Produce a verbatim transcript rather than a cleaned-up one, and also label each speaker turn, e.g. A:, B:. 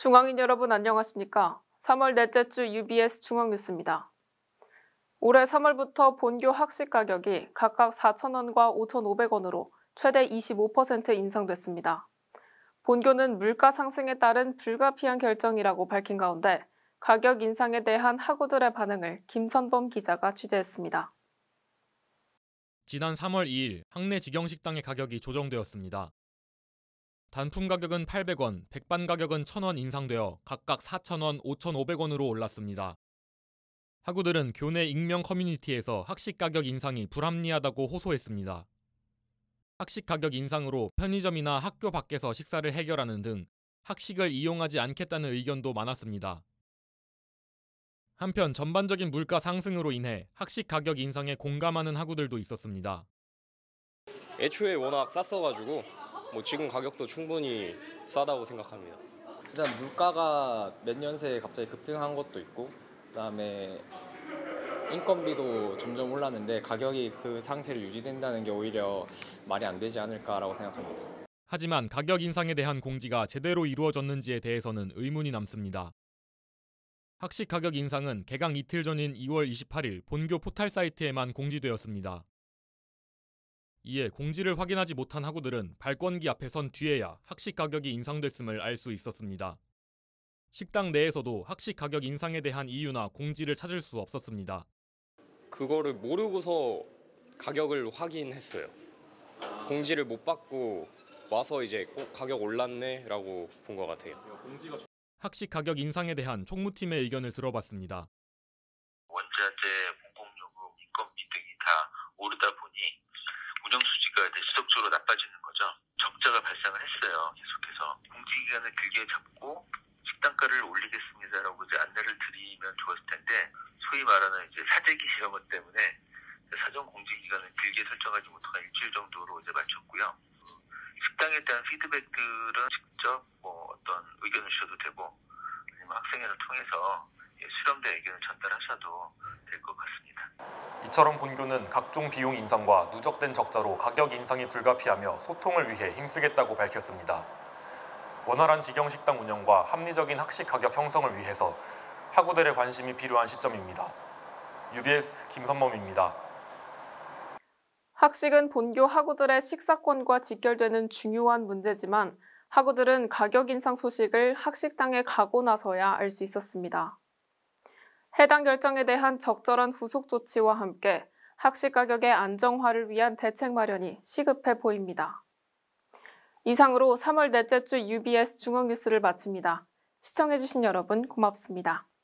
A: 중앙인 여러분 안녕하십니까? 삼월 넷째 주 유비에스 중앙뉴스입니다. 올해 삼월부터 본교 학식 가격이 각각 사천 원과 오천오백 원으로 최대 이십오 퍼센트 인상됐습니다. 본교는 물가 상승에 따른 불가피한 결정이라고 밝힌 가운데 가격 인상에 대한 학우들의 반응을 김선범 기자가 취재했습니다.
B: 지난 삼월 이일 학내 직영식당의 가격이 조정되었습니다. 단품 가격은 팔백 원, 백반 가격은 천 원 인상되어 각각 사천 원, 오천오백 원으로 올랐습니다. 학우들은 교내 익명 커뮤니티에서 학식 가격 인상이 불합리하다고 호소했습니다. 학식 가격 인상으로 편의점이나 학교 밖에서 식사를 해결하는 등 학식을 이용하지 않겠다는 의견도 많았습니다. 한편 전반적인 물가 상승으로 인해 학식 가격 인상에 공감하는 학우들도 있었습니다.
C: 애초에 워낙 쌌어가지고 뭐 지금 가격도 충분히 싸다고 생각합니다.
D: 일단 물가가 몇 년 새에 갑자기 급등한 것도 있고, 그다음에 인건비도 점점 올랐는데 가격이 그 상태로 유지된다는 게 오히려 말이 안 되지 않을까라고 생각합니다.
B: 하지만 가격 인상에 대한 공지가 제대로 이루어졌는지에 대해서는 의문이 남습니다. 학식 가격 인상은 개강 이틀 전인 이월 이십팔일 본교 포털 사이트에만 공지되었습니다. 이에 공지를 확인하지 못한 학우들은 발권기 앞에 선 뒤에야 학식 가격이 인상됐음을 알 수 있었습니다. 식당 내에서도 학식 가격 인상에 대한 이유나 공지를 찾을 수 없었습니다.
C: 그거를 모르고서 가격을 확인했어요. 공지를 못 받고 와서 이제 꼭 가격 올랐네 라고 본 것 같아요.
B: 학식 가격 인상에 대한 총무팀의 의견을 들어봤습니다.
E: 원자재, 공공요금, 인건비 등이 다 오르다 보니 운영 수지가 이제 지속적으로 나빠지는 거죠. 적자가 발생을 했어요. 계속해서 공지기간을 길게 잡고 식단가를 올리겠습니다라고 이제 안내를 드리면 좋았을 텐데, 소위 말하는 이제 사재기 이런 것 때문에 사전 공지 기간을 길게 설정하지 못하고 일주일 정도로 이제 맞췄고요. 식당에 대한 피드백들은 직접 뭐 어떤 의견을 주셔도 되고, 아니면 학생회를 통해서 수렴된 의견을 전달하셔도 될 것 같습니다.
B: 이처럼 본교는 각종 비용 인상과 누적된 적자로 가격 인상이 불가피하며 소통을 위해 힘쓰겠다고 밝혔습니다. 원활한 직영식당 운영과 합리적인 학식 가격 형성을 위해서 학우들의 관심이 필요한 시점입니다. 유비에스 김선범입니다.
A: 학식은 본교 학우들의 식사권과 직결되는 중요한 문제지만 학우들은 가격 인상 소식을 학식당에 가고 나서야 알 수 있었습니다. 해당 결정에 대한 적절한 후속 조치와 함께 학식 가격의 안정화를 위한 대책 마련이 시급해 보입니다. 이상으로 삼월 넷째 주 유비에스 중앙뉴스를 마칩니다. 시청해주신 여러분 고맙습니다.